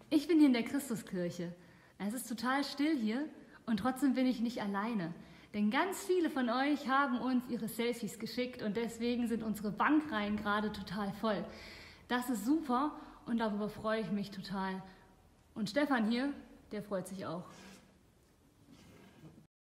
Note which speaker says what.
Speaker 1: Ich bin hier in der Christuskirche. Es ist total still hier und trotzdem bin ich nicht alleine. Denn ganz viele von euch haben uns ihre Selfies geschickt und deswegen sind unsere Bankreihen gerade total voll. Das ist super und darüber freue ich mich total. Und Stefan hier, der freut sich auch.